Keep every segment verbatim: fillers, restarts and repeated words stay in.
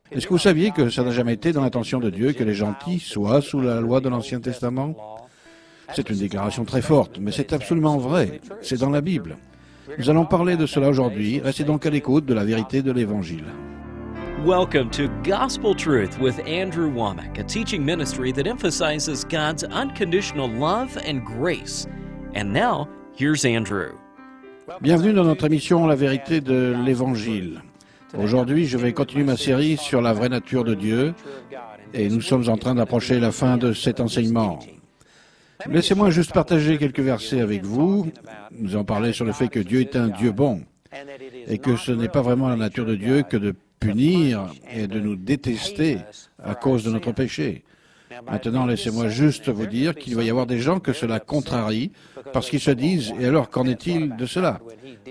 Est-ce que vous saviez que ça n'a jamais été dans l'intention de Dieu que les gentils soient sous la loi de l'Ancien Testament? C'est une déclaration très forte, mais c'est absolument vrai. C'est dans la Bible. Nous allons parler de cela aujourd'hui. Restez donc à l'écoute de la vérité de l'Évangile. Welcome to Gospel Truth with Andrew Womack, a teaching ministry that emphasizes God's unconditional love and grace. And now, here's Andrew. Bienvenue dans notre émission La vérité de l'Évangile. Aujourd'hui, je vais continuer ma série sur la vraie nature de Dieu et nous sommes en train d'approcher la fin de cet enseignement. Laissez-moi juste partager quelques versets avec vous. Nous en parlons sur le fait que Dieu est un Dieu bon et que ce n'est pas vraiment la nature de Dieu que de punir et de nous détester à cause de notre péché. Maintenant, laissez-moi juste vous dire qu'il va y avoir des gens que cela contrarie parce qu'ils se disent « Et alors, qu'en est-il de cela ?»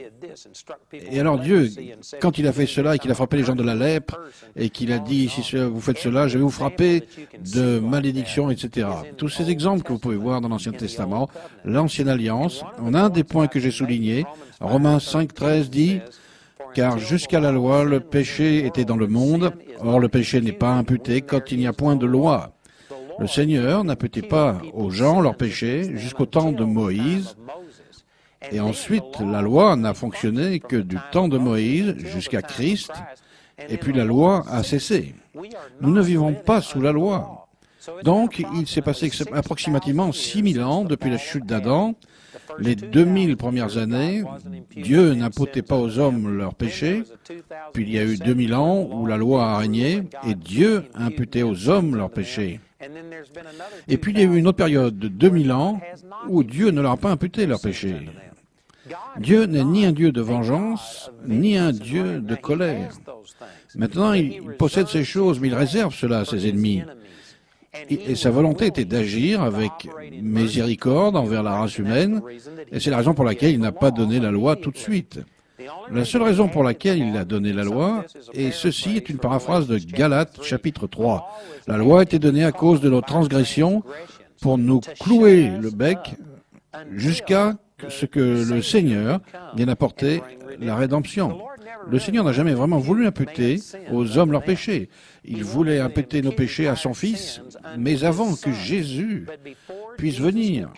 Et alors Dieu, quand il a fait cela et qu'il a frappé les gens de la lèpre et qu'il a dit « Si vous faites cela, je vais vous frapper de malédiction, et cetera » Tous ces exemples que vous pouvez voir dans l'Ancien Testament, l'Ancienne Alliance, en un des points que j'ai soulignés, Romains cinq, treize dit « Car jusqu'à la loi, le péché était dans le monde, or le péché n'est pas imputé quand il n'y a point de loi. » Le Seigneur n'imputait pas aux gens leurs péchés jusqu'au temps de Moïse, et ensuite la loi n'a fonctionné que du temps de Moïse jusqu'à Christ, et puis la loi a cessé. Nous ne vivons pas sous la loi. Donc, il s'est passé approximativement six mille ans depuis la chute d'Adam. Les deux mille premières années, Dieu n'imputait pas aux hommes leurs péchés, puis il y a eu deux mille ans où la loi a régné, et Dieu imputait aux hommes leurs péchés. Et puis il y a eu une autre période de deux mille ans où Dieu ne leur a pas imputé leurs péchés. Dieu n'est ni un Dieu de vengeance, ni un Dieu de colère. Maintenant, il possède ces choses, mais il réserve cela à ses ennemis. Et sa volonté était d'agir avec miséricorde envers la race humaine, et c'est la raison pour laquelle il n'a pas donné la loi tout de suite. La seule raison pour laquelle il a donné la loi, et ceci est une paraphrase de Galates chapitre trois. La loi a été donnée à cause de nos transgressions pour nous clouer le bec jusqu'à ce que le Seigneur vienne apporter la rédemption. Le Seigneur n'a jamais vraiment voulu imputer aux hommes leurs péchés. Il voulait imputer nos péchés à son Fils, mais avant que Jésus puisse venir,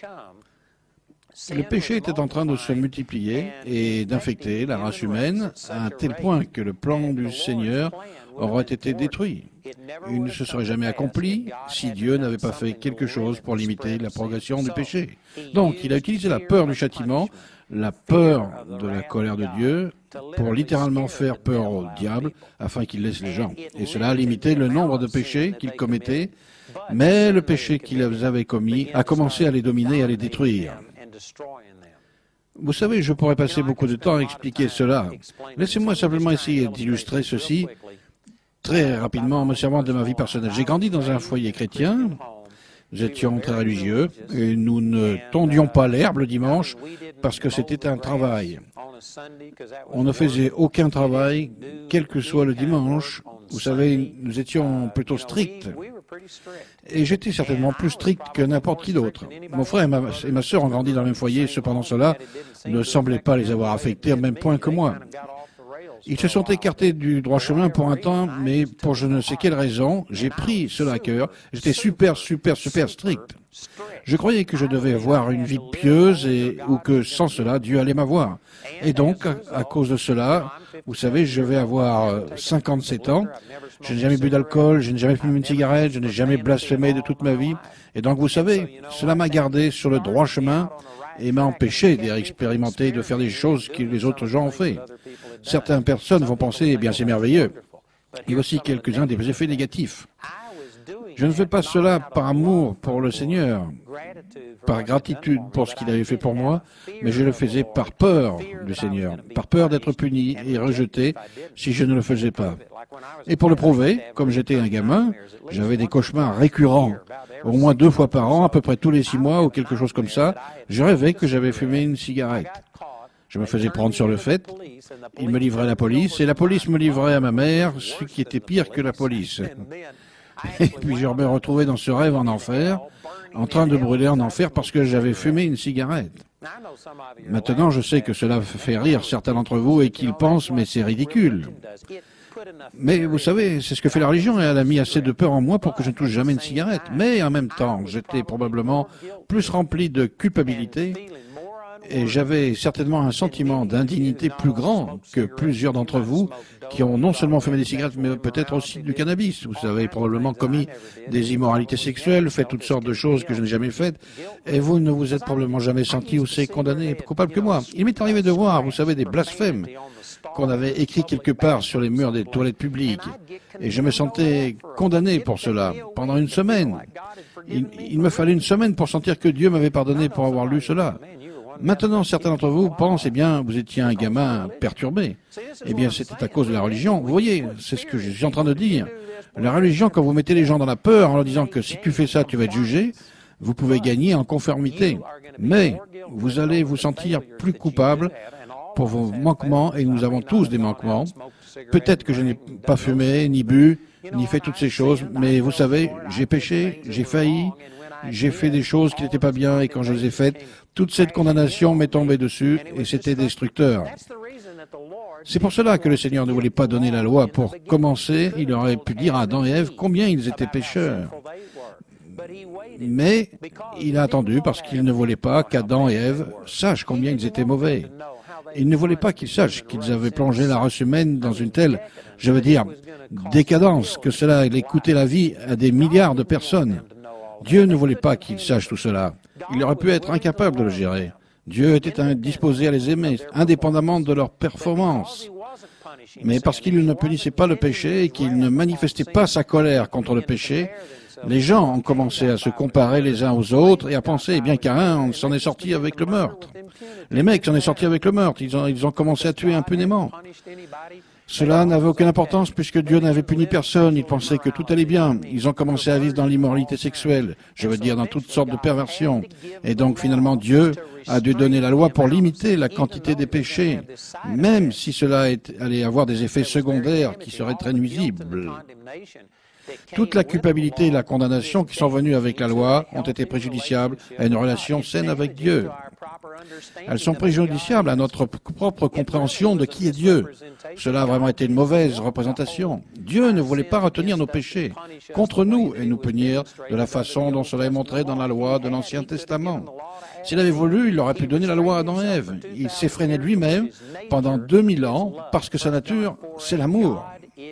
le péché était en train de se multiplier et d'infecter la race humaine à un tel point que le plan du Seigneur aurait été détruit. Il ne se serait jamais accompli si Dieu n'avait pas fait quelque chose pour limiter la progression du péché. Donc, il a utilisé la peur du châtiment, la peur de la colère de Dieu, pour littéralement faire peur au diable afin qu'il laisse les gens. Et cela a limité le nombre de péchés qu'il commettait, mais le péché qu'il avait commis a commencé à les dominer et à les détruire. Vous savez, je pourrais passer beaucoup de temps à expliquer cela. Laissez-moi simplement essayer d'illustrer ceci très rapidement en me servant de ma vie personnelle. J'ai grandi dans un foyer chrétien, nous étions très religieux, et nous ne tondions pas l'herbe le dimanche parce que c'était un travail. On ne faisait aucun travail, quel que soit le dimanche. Vous savez, nous étions plutôt stricts. Et j'étais certainement plus strict que n'importe qui d'autre. Mon frère et ma, et ma sœur ont grandi dans le même foyer, cependant cela ne semblait pas les avoir affectés au même point que moi. Ils se sont écartés du droit chemin pour un temps, mais pour je ne sais quelle raison, j'ai pris cela à cœur. J'étais super, super, super strict. Je croyais que je devais avoir une vie pieuse et, ou que sans cela, Dieu allait m'avoir. Et donc, à, à cause de cela, vous savez, je vais avoir cinquante-sept ans. Je n'ai jamais bu d'alcool, je n'ai jamais fumé une cigarette, je n'ai jamais blasphémé de toute ma vie. Et donc, vous savez, cela m'a gardé sur le droit chemin et m'a empêché d'expérimenter et de faire des choses que les autres gens ont fait. Certaines personnes vont penser, eh bien, c'est merveilleux. Il y a aussi quelques-uns des effets négatifs. Je ne fais pas cela par amour pour le Seigneur, par gratitude pour ce qu'il avait fait pour moi, mais je le faisais par peur du Seigneur, par peur d'être puni et rejeté si je ne le faisais pas. Et pour le prouver, comme j'étais un gamin, j'avais des cauchemars récurrents, au moins deux fois par an, à peu près tous les six mois ou quelque chose comme ça. Je rêvais que j'avais fumé une cigarette. Je me faisais prendre sur le fait, il me livrait à la police, et la police me livrait à ma mère, ce qui était pire que la police. Et puis je me retrouvais dans ce rêve en enfer, en train de brûler en enfer parce que j'avais fumé une cigarette. Maintenant, je sais que cela fait rire certains d'entre vous et qu'ils pensent, mais c'est ridicule. Mais vous savez, c'est ce que fait la religion, et elle a mis assez de peur en moi pour que je ne touche jamais une cigarette. Mais en même temps, j'étais probablement plus rempli de culpabilité, et j'avais certainement un sentiment d'indignité plus grand que plusieurs d'entre vous qui ont non seulement fumé des cigarettes, mais peut-être aussi du cannabis. Vous avez probablement commis des immoralités sexuelles, fait toutes sortes de choses que je n'ai jamais faites, et vous ne vous êtes probablement jamais senti aussi condamné, coupable que moi. Il m'est arrivé de voir, vous savez, des blasphèmes qu'on avait écrits quelque part sur les murs des toilettes publiques, et je me sentais condamné pour cela pendant une semaine. Il, il me fallait une semaine pour sentir que Dieu m'avait pardonné pour avoir lu cela. Maintenant, certains d'entre vous pensent, eh bien, vous étiez un gamin perturbé. Eh bien, c'était à cause de la religion. Vous voyez, c'est ce que je suis en train de dire. La religion, quand vous mettez les gens dans la peur en leur disant que si tu fais ça, tu vas être jugé, vous pouvez gagner en conformité. Mais vous allez vous sentir plus coupable pour vos manquements, et nous avons tous des manquements. Peut-être que je n'ai pas fumé, ni bu, ni fait toutes ces choses, mais vous savez, j'ai péché, j'ai failli, j'ai fait des choses qui n'étaient pas bien, et quand je les ai faites, toute cette condamnation m'est tombée dessus, et c'était destructeur. C'est pour cela que le Seigneur ne voulait pas donner la loi pour commencer. Il aurait pu dire à Adam et Ève combien ils étaient pécheurs. Mais il a attendu parce qu'il ne voulait pas qu'Adam et Ève sachent combien ils étaient mauvais. Il ne voulait pas qu'ils sachent qu'ils avaient plongé la race humaine dans une telle, je veux dire, décadence, que cela allait coûter la vie à des milliards de personnes. Dieu ne voulait pas qu'ils sachent tout cela. Il aurait pu être incapable de le gérer. Dieu était disposé à les aimer, indépendamment de leur performance. Mais parce qu'il ne punissait pas le péché et qu'il ne manifestait pas sa colère contre le péché, les gens ont commencé à se comparer les uns aux autres et à penser, eh bien, qu'un s'en est sorti avec le meurtre. Les mecs s'en est sorti avec le meurtre. Ils ont, ils ont commencé à tuer impunément. Cela n'avait aucune importance puisque Dieu n'avait puni personne. Ils pensaient que tout allait bien. Ils ont commencé à vivre dans l'immoralité sexuelle, je veux dire dans toutes sortes de perversions. Et donc finalement Dieu a dû donner la loi pour limiter la quantité des péchés, même si cela allait avoir des effets secondaires qui seraient très nuisibles. Toute la culpabilité et la condamnation qui sont venues avec la loi ont été préjudiciables à une relation saine avec Dieu. Elles sont préjudiciables à notre propre compréhension de qui est Dieu. Cela a vraiment été une mauvaise représentation. Dieu ne voulait pas retenir nos péchés contre nous et nous punir de la façon dont cela est montré dans la loi de l'Ancien Testament. S'il avait voulu, il aurait pu donner la loi à Adam et Ève. Il s'effrénait lui-même pendant deux mille ans parce que sa nature, c'est l'amour.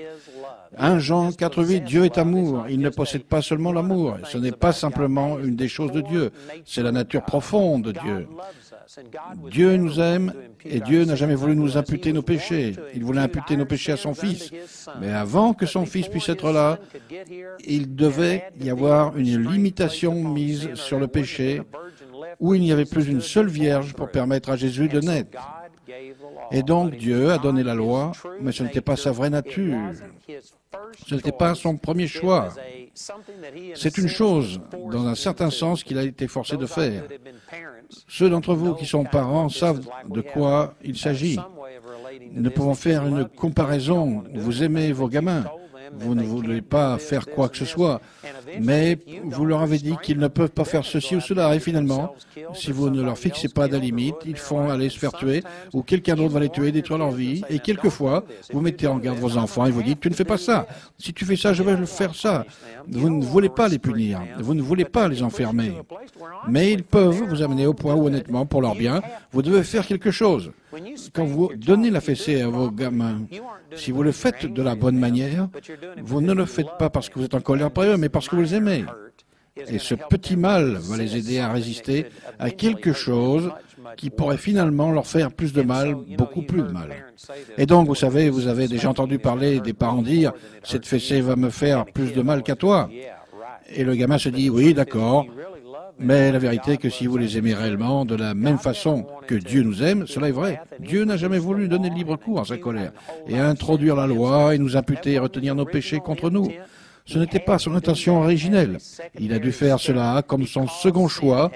un Jean quatre huit, Dieu est amour. Il ne possède pas seulement l'amour. Ce n'est pas simplement une des choses de Dieu. C'est la nature profonde de Dieu. Dieu nous aime et Dieu n'a jamais voulu nous imputer nos péchés. Il voulait imputer nos péchés à son Fils. Mais avant que son Fils puisse être là, il devait y avoir une limitation mise sur le péché où il n'y avait plus une seule vierge pour permettre à Jésus de naître. Et donc Dieu a donné la loi, mais ce n'était pas sa vraie nature. Ce n'était pas son premier choix. C'est une chose, dans un certain sens, qu'il a été forcé de faire. Ceux d'entre vous qui sont parents savent de quoi il s'agit. Nous pouvons faire une comparaison. Vous aimez vos gamins. Vous ne voulez pas faire quoi que ce soit, mais vous leur avez dit qu'ils ne peuvent pas faire ceci ou cela. Et finalement, si vous ne leur fixez pas de limite, ils font aller se faire tuer, ou quelqu'un d'autre va les tuer, détruire leur vie. Et quelquefois, vous mettez en garde vos enfants et vous dites, tu ne fais pas ça. Si tu fais ça, je vais le faire ça. Vous ne voulez pas les punir. Vous ne voulez pas les enfermer. Mais ils peuvent vous amener au point où, honnêtement, pour leur bien, vous devez faire quelque chose. Quand vous donnez la fessée à vos gamins, si vous le faites de la bonne manière, vous ne le faites pas parce que vous êtes en colère pour eux, mais parce que vous les aimez. Et ce petit mal va les aider à résister à quelque chose qui pourrait finalement leur faire plus de mal, beaucoup plus de mal. Et donc, vous savez, vous avez déjà entendu parler des parents dire « cette fessée va me faire plus de mal qu'à toi ». Et le gamin se dit « oui, d'accord ». Mais la vérité est que si vous les aimez réellement de la même façon que Dieu nous aime, cela est vrai. Dieu n'a jamais voulu donner libre cours à sa colère et introduire la loi et nous imputer et retenir nos péchés contre nous. Ce n'était pas son intention originelle. Il a dû faire cela comme son second choix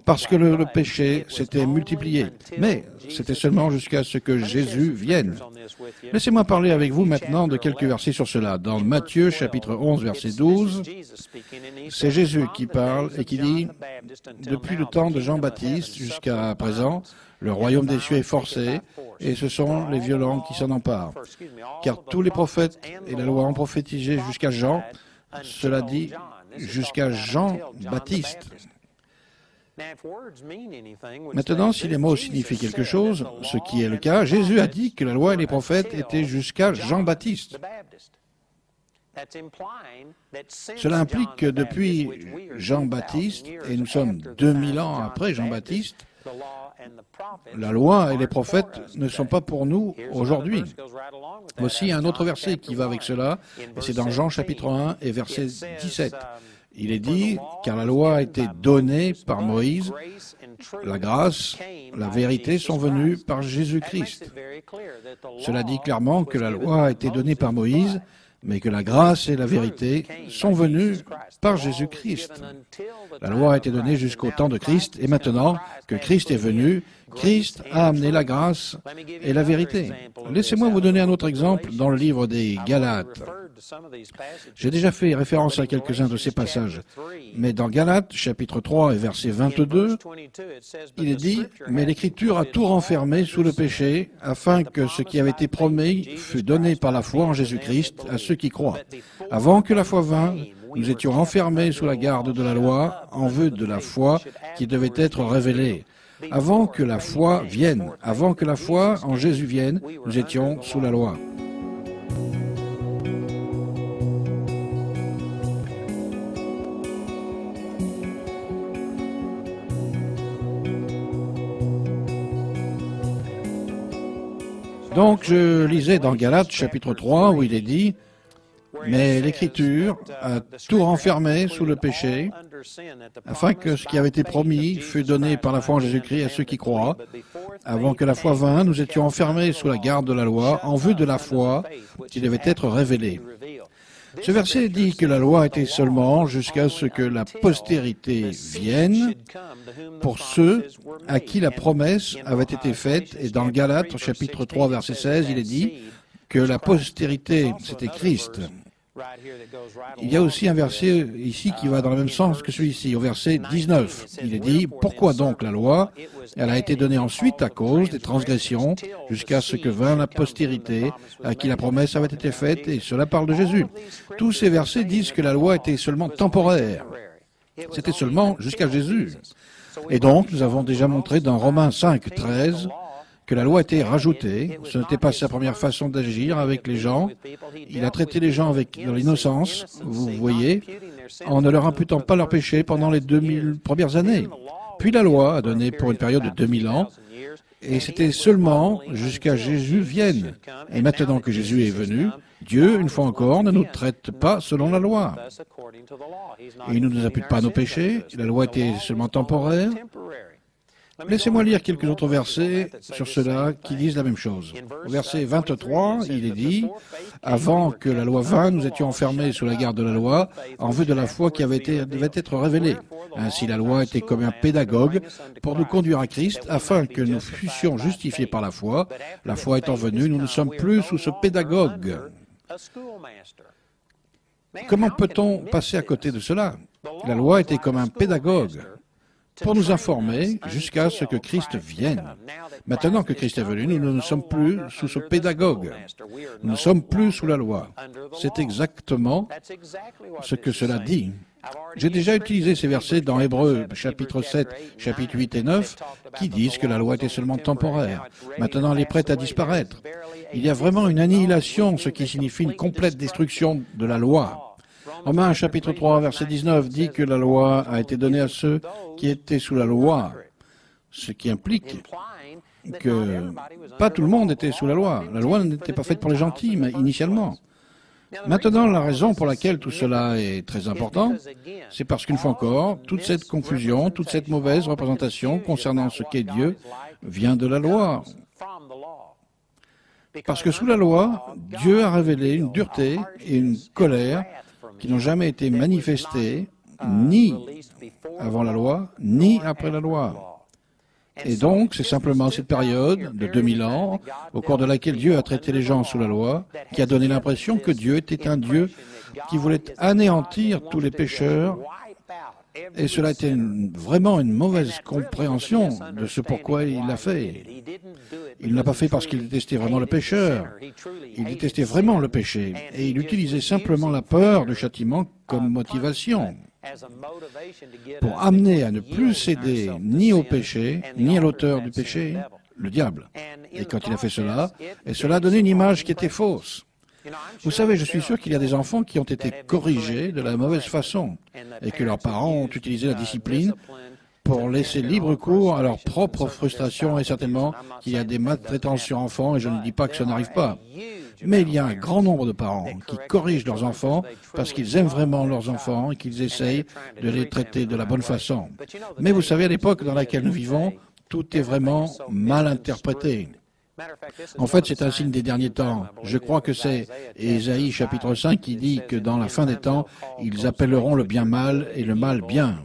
parce que le, le péché s'était multiplié. Mais c'était seulement jusqu'à ce que Jésus vienne. Laissez-moi parler avec vous maintenant de quelques versets sur cela. Dans Matthieu chapitre onze, verset douze, c'est Jésus qui parle et qui dit « Depuis le temps de Jean-Baptiste jusqu'à présent, le royaume des cieux est forcé, et ce sont les violents qui s'en emparent. Car tous les prophètes et la loi ont prophétisé jusqu'à Jean, cela dit jusqu'à Jean-Baptiste. » Maintenant, si les mots signifient quelque chose, ce qui est le cas, Jésus a dit que la loi et les prophètes étaient jusqu'à Jean-Baptiste. Cela implique que depuis Jean-Baptiste, et nous sommes deux mille ans après Jean-Baptiste, la loi et les prophètes ne sont pas pour nous aujourd'hui. Voici un autre verset qui va avec cela, et c'est dans Jean chapitre un et verset dix-sept. Il est dit, car la loi a été donnée par Moïse, la grâce, la vérité sont venues par Jésus-Christ. Cela dit clairement que la loi a été donnée par Moïse, mais que la grâce et la vérité sont venues par Jésus-Christ. La loi a été donnée jusqu'au temps de Christ, et maintenant que Christ est venu, Christ a amené la grâce et la vérité. Laissez-moi vous donner un autre exemple dans le livre des Galates. J'ai déjà fait référence à quelques-uns de ces passages, mais dans Galates, chapitre trois et verset vingt-deux, il est dit « Mais l'Écriture a tout renfermé sous le péché, afin que ce qui avait été promis fût donné par la foi en Jésus-Christ à ceux qui croient. Avant que la foi vînt, nous étions renfermés sous la garde de la loi, en vue de la foi qui devait être révélée. Avant que la foi vienne, avant que la foi en Jésus vienne, nous étions sous la loi. » Donc, je lisais dans Galates, chapitre trois, où il est dit « Mais l'Écriture a tout renfermé sous le péché, afin que ce qui avait été promis fût donné par la foi en Jésus-Christ à ceux qui croient. Avant que la foi vînt, nous étions enfermés sous la garde de la loi, en vue de la foi qui devait être révélée. » Ce verset dit que la loi était seulement jusqu'à ce que la postérité vienne pour ceux à qui la promesse avait été faite. Et dans Galates, chapitre trois, verset seize, il est dit que la postérité, c'était Christ. Il y a aussi un verset ici qui va dans le même sens que celui-ci, au verset dix-neuf. Il est dit « Pourquoi donc la loi? Elle a été donnée ensuite à cause des transgressions, jusqu'à ce que vint la postérité, à qui la promesse avait été faite, et cela parle de Jésus. » Tous ces versets disent que la loi était seulement temporaire. C'était seulement jusqu'à Jésus. Et donc, nous avons déjà montré dans Romains cinq, treize, que la loi était rajoutée. Ce n'était pas sa première façon d'agir avec les gens. Il a traité les gens avec de l'innocence, vous voyez, en ne leur imputant pas leurs péchés pendant les deux mille premières années. Puis la loi a donné pour une période de deux mille ans, et c'était seulement jusqu'à Jésus vienne. Et maintenant que Jésus est venu, Dieu, une fois encore, ne nous traite pas selon la loi. Il ne nous impute pas nos péchés. La loi était seulement temporaire. Laissez-moi lire quelques autres versets sur cela qui disent la même chose. Au verset vingt-trois, il est dit « Avant que la loi vînt, nous étions enfermés sous la garde de la loi, en vue de la foi qui avait été, devait être révélée. Ainsi la loi était comme un pédagogue pour nous conduire à Christ, afin que nous fussions justifiés par la foi. La foi étant venue, nous ne sommes plus sous ce pédagogue. » Comment peut-on passer à côté de cela? La loi était comme un pédagogue pour nous informer jusqu'à ce que Christ vienne. Maintenant que Christ est venu, nous ne sommes plus sous ce pédagogue. Nous ne sommes plus sous la loi. C'est exactement ce que cela dit. J'ai déjà utilisé ces versets dans Hébreux, chapitre sept, chapitre huit et neuf, qui disent que la loi était seulement temporaire. Maintenant, elle est prête à disparaître. Il y a vraiment une annihilation, ce qui signifie une complète destruction de la loi. Romains chapitre trois, verset dix-neuf dit que la loi a été donnée à ceux qui étaient sous la loi, ce qui implique que pas tout le monde était sous la loi. La loi n'était pas faite pour les gentils, mais initialement. Maintenant, la raison pour laquelle tout cela est très important, c'est parce qu'une fois encore, toute cette confusion, toute cette mauvaise représentation concernant ce qu'est Dieu vient de la loi. Parce que sous la loi, Dieu a révélé une dureté et une colère qui n'ont jamais été manifestées ni avant la loi, ni après la loi. Et donc, c'est simplement cette période de deux mille ans, au cours de laquelle Dieu a traité les gens sous la loi, qui a donné l'impression que Dieu était un Dieu qui voulait anéantir tous les pécheurs. Et cela était une, vraiment une mauvaise compréhension de ce pourquoi il l'a fait. Il ne l'a pas fait parce qu'il détestait vraiment le pécheur. Il détestait vraiment le péché. Et il utilisait simplement la peur du châtiment comme motivation pour amener à ne plus céder ni au péché, ni à l'auteur du péché, le diable. Et quand il a fait cela, et cela a donné une image qui était fausse. Vous savez, je suis sûr qu'il y a des enfants qui ont été corrigés de la mauvaise façon et que leurs parents ont utilisé la discipline pour laisser libre cours à leur propre frustration et certainement qu'il y a des maltraitances sur enfants et je ne dis pas que ça n'arrive pas. Mais il y a un grand nombre de parents qui corrigent leurs enfants parce qu'ils aiment vraiment leurs enfants et qu'ils essayent de les traiter de la bonne façon. Mais vous savez, à l'époque dans laquelle nous vivons, tout est vraiment mal interprété. En fait, c'est un signe des derniers temps. Je crois que c'est Ésaïe chapitre cinq qui dit que dans la fin des temps, ils appelleront le bien mal et le mal bien.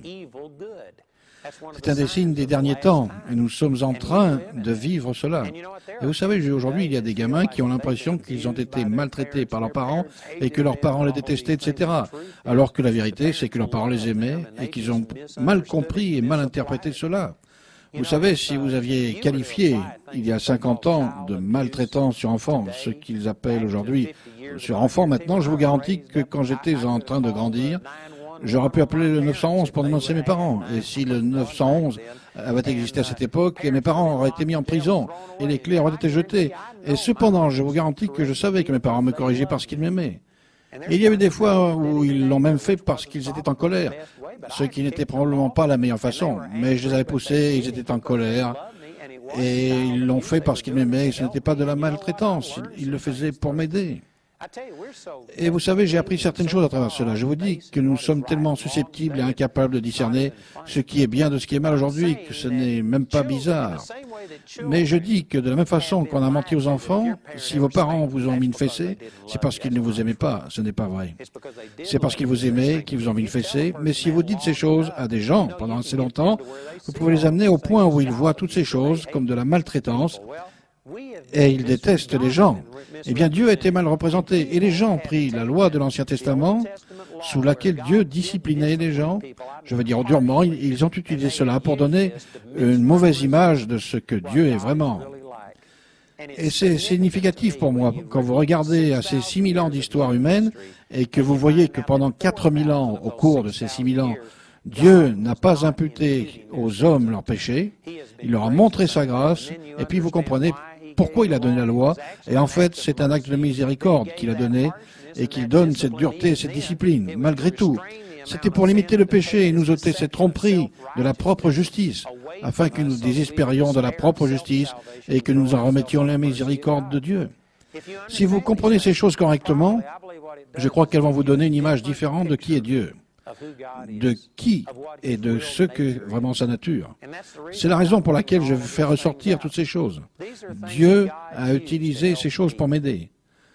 C'est un des signes des derniers temps et nous sommes en train de vivre cela. Et vous savez, aujourd'hui, il y a des gamins qui ont l'impression qu'ils ont été maltraités par leurs parents et que leurs parents les détestaient, et cetera. Alors que la vérité, c'est que leurs parents les aimaient et qu'ils ont mal compris et mal interprété cela. Vous savez, si vous aviez qualifié, il y a cinquante ans, de maltraitance sur enfants, ce qu'ils appellent aujourd'hui sur enfants maintenant, je vous garantis que quand j'étais en train de grandir, j'aurais pu appeler le neuf cent onze pour dénoncer mes parents. Et si le neuf cent onze avait existé à cette époque, mes parents auraient été mis en prison et les clés auraient été jetées. Et cependant, je vous garantis que je savais que mes parents me corrigeaient parce qu'ils m'aimaient. Et il y avait des fois où ils l'ont même fait parce qu'ils étaient en colère, ce qui n'était probablement pas la meilleure façon. Mais je les avais poussés, ils étaient en colère, et ils l'ont fait parce qu'ils m'aimaient, et ce n'était pas de la maltraitance, ils le faisaient pour m'aider. Et vous savez, j'ai appris certaines choses à travers cela. Je vous dis que nous sommes tellement susceptibles et incapables de discerner ce qui est bien de ce qui est mal aujourd'hui, que ce n'est même pas bizarre. Mais je dis que de la même façon qu'on a menti aux enfants, si vos parents vous ont mis une fessée, c'est parce qu'ils ne vous aimaient pas. Ce n'est pas vrai. C'est parce qu'ils vous aimaient qu'ils vous ont mis une fessée. Mais si vous dites ces choses à des gens pendant assez longtemps, vous pouvez les amener au point où ils voient toutes ces choses comme de la maltraitance, et ils détestent les gens. Eh bien, Dieu a été mal représenté. Et les gens ont pris la loi de l'Ancien Testament, sous laquelle Dieu disciplinait les gens. Je veux dire, durement, ils ont utilisé cela pour donner une mauvaise image de ce que Dieu est vraiment. Et c'est significatif pour moi, quand vous regardez à ces six mille ans d'histoire humaine, et que vous voyez que pendant quatre mille ans, au cours de ces six mille ans, Dieu n'a pas imputé aux hommes leurs péchés, il leur a montré sa grâce, et puis vous comprenez pourquoi il a donné la loi, et en fait, c'est un acte de miséricorde qu'il a donné, et qu'il donne cette dureté et cette discipline, malgré tout. C'était pour limiter le péché et nous ôter cette tromperie de la propre justice, afin que nous désespérions de la propre justice et que nous en remettions la miséricorde de Dieu. Si vous comprenez ces choses correctement, je crois qu'elles vont vous donner une image différente de qui est Dieu, de qui et de ce que vraiment sa nature. C'est la raison pour laquelle je veux faire ressortir toutes ces choses. Dieu a utilisé ces choses pour m'aider.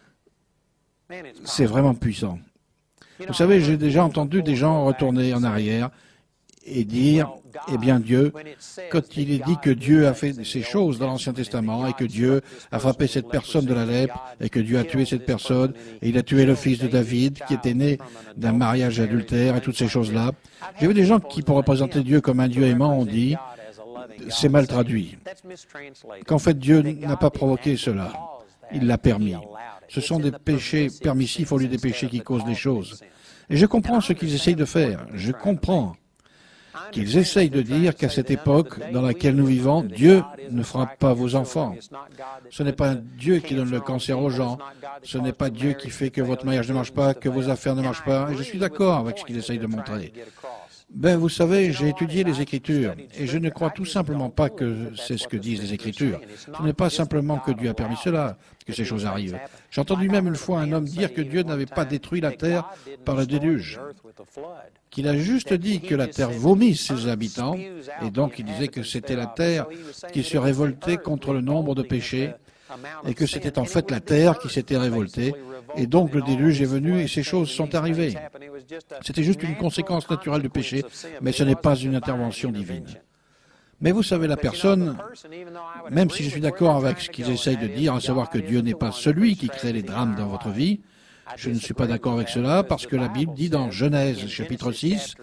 C'est vraiment puissant. Vous savez, j'ai déjà entendu des gens retourner en arrière et dire, eh bien Dieu, quand il est dit que Dieu a fait ces choses dans l'Ancien Testament et que Dieu a frappé cette personne de la lèpre et que Dieu a tué cette personne et il a tué le fils de David qui était né d'un mariage adultère et toutes ces choses-là, j'ai vu des gens qui, pour représenter Dieu comme un Dieu aimant, ont dit, c'est mal traduit, qu'en fait Dieu n'a pas provoqué cela, il l'a permis. Ce sont des péchés permissifs au lieu des péchés qui causent les choses. Et je comprends ce qu'ils essayent de faire. Je comprends qu'ils essayent de dire qu'à cette époque dans laquelle nous vivons, Dieu ne frappe pas vos enfants. Ce n'est pas Dieu qui donne le cancer aux gens. Ce n'est pas Dieu qui fait que votre mariage ne marche pas, que vos affaires ne marchent pas. Et je suis d'accord avec ce qu'ils essayent de montrer. Ben, vous savez, j'ai étudié les Écritures et je ne crois tout simplement pas que c'est ce que disent les Écritures. Ce n'est pas simplement que Dieu a permis cela, que ces choses arrivent. J'ai entendu même une fois un homme dire que Dieu n'avait pas détruit la terre par le déluge, qu'il a juste dit que la terre vomit ses habitants, et donc il disait que c'était la terre qui se révoltait contre le nombre de péchés, et que c'était en fait la terre qui s'était révoltée, et donc le déluge est venu et ces choses sont arrivées. C'était juste une conséquence naturelle du péché, mais ce n'est pas une intervention divine. Mais vous savez, la personne, même si je suis d'accord avec ce qu'ils essayent de dire, à savoir que Dieu n'est pas celui qui crée les drames dans votre vie, je ne suis pas d'accord avec cela parce que la Bible dit dans Genèse chapitre six,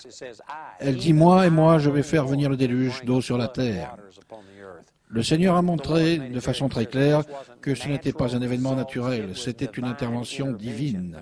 elle dit « Moi et moi, je vais faire venir le déluge d'eau sur la terre ». Le Seigneur a montré de façon très claire que ce n'était pas un événement naturel, c'était une intervention divine.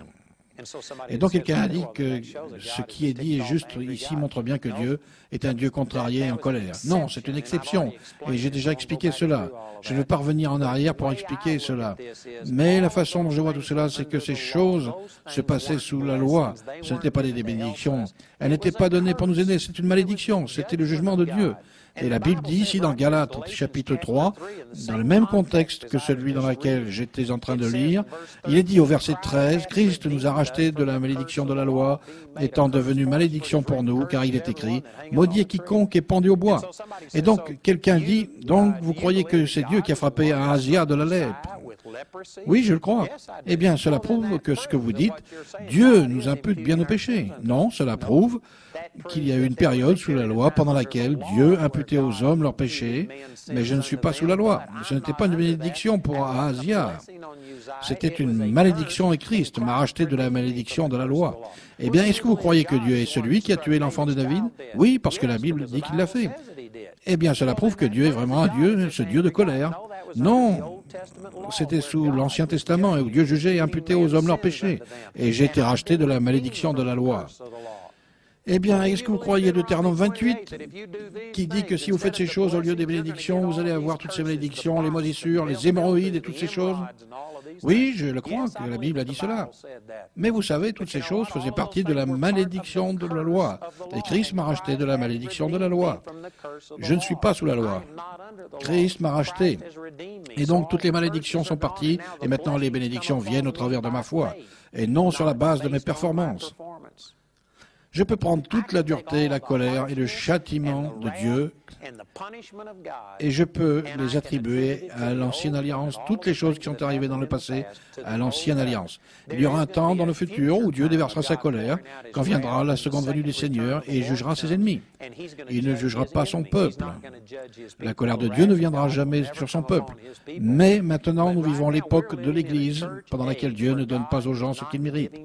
Et donc quelqu'un a dit que ce qui est dit est juste ici montre bien que Dieu est un Dieu contrarié et en colère. Non, c'est une exception, et j'ai déjà expliqué cela. Je ne veux pas revenir en arrière pour expliquer cela. Mais la façon dont je vois tout cela, c'est que ces choses se passaient sous la loi. Ce n'étaient pas des bénédictions. Elles n'étaient pas données pour nous aider. C'est une malédiction. C'était le jugement de Dieu. Et la Bible dit ici dans Galates chapitre trois, dans le même contexte que celui dans lequel j'étais en train de lire, il est dit au verset treize, « Christ nous a rachetés de la malédiction de la loi, étant devenu malédiction pour nous, car il est écrit, « Maudit est quiconque est pendu au bois ». Et donc, quelqu'un dit, « Donc, vous croyez que c'est Dieu qui a frappé à Asia de la lèpre ?» Oui, je le crois. Eh bien, cela prouve que ce que vous dites, Dieu nous impute bien nos péchés. Non, cela prouve qu'il y a eu une période sous la loi pendant laquelle Dieu imputait aux hommes leurs péchés, mais je ne suis pas sous la loi. Ce n'était pas une bénédiction pour Ahasia. C'était une malédiction et Christ m'a racheté de la malédiction de la loi. Eh bien, est-ce que vous croyez que Dieu est celui qui a tué l'enfant de David? Oui, parce que la Bible dit qu'il l'a fait. Eh bien, cela prouve que Dieu est vraiment un Dieu, ce Dieu de colère. Non, c'était sous l'Ancien Testament, où Dieu jugeait et imputait aux hommes leurs péchés. Et j'ai été racheté de la malédiction de la loi. Eh bien, est-ce que vous croyez Deutéronome vingt-huit, qui dit que si vous faites ces choses au lieu des bénédictions, vous allez avoir toutes ces malédictions, les moisissures, les hémorroïdes et toutes ces choses? Oui, je le crois que la Bible a dit cela. Mais vous savez, toutes ces choses faisaient partie de la malédiction de la loi. Et Christ m'a racheté de la malédiction de la loi. Je ne suis pas sous la loi. Christ m'a racheté. Et donc, toutes les malédictions sont parties, et maintenant les bénédictions viennent au travers de ma foi, et non sur la base de mes performances. Je peux prendre toute la dureté, la colère et le châtiment de Dieu et je peux les attribuer à l'ancienne alliance, toutes les choses qui sont arrivées dans le passé, à l'ancienne alliance. Il y aura un temps dans le futur où Dieu déversera sa colère, quand viendra la seconde venue du Seigneur et il jugera ses ennemis. Il ne jugera pas son peuple. La colère de Dieu ne viendra jamais sur son peuple. Mais maintenant, nous vivons l'époque de l'Église, pendant laquelle Dieu ne donne pas aux gens ce qu'ils méritent.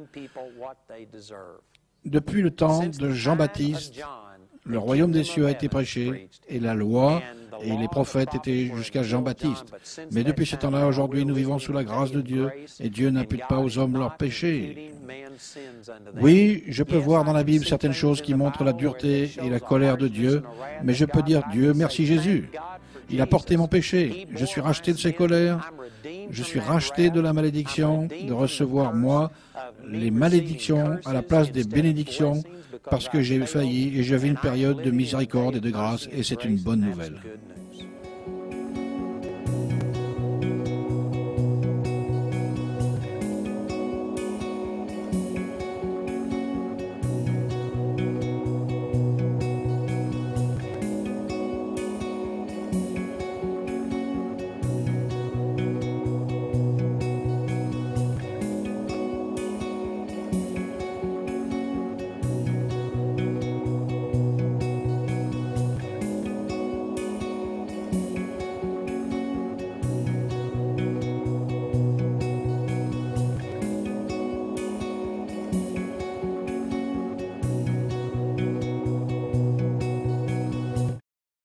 Depuis le temps de Jean-Baptiste, le royaume des cieux a été prêché, et la loi et les prophètes étaient jusqu'à Jean-Baptiste. Mais depuis ce temps-là, aujourd'hui, nous vivons sous la grâce de Dieu, et Dieu n'impute pas aux hommes leurs péchés. Oui, je peux voir dans la Bible certaines choses qui montrent la dureté et la colère de Dieu, mais je peux dire, Dieu, merci Jésus. Il a porté mon péché. Je suis racheté de ses colères. Je suis racheté de la malédiction de recevoir, moi, les malédictions à la place des bénédictions parce que j'ai failli et j'avais une période de miséricorde et de grâce et c'est une bonne nouvelle.